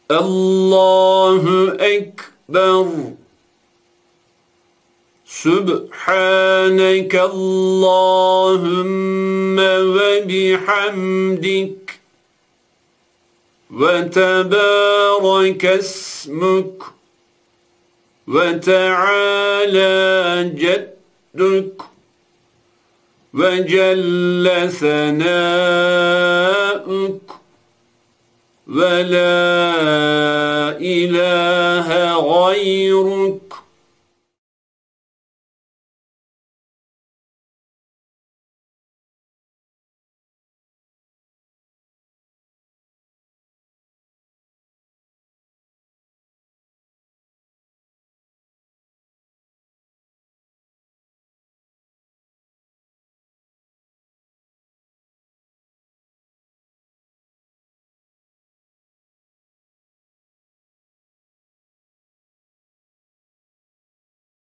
الله أكبر. سبحانك اللهم وبحمدك وتبارك اسمك وتعالى جدك وجل ثناؤك ولا إله غيرك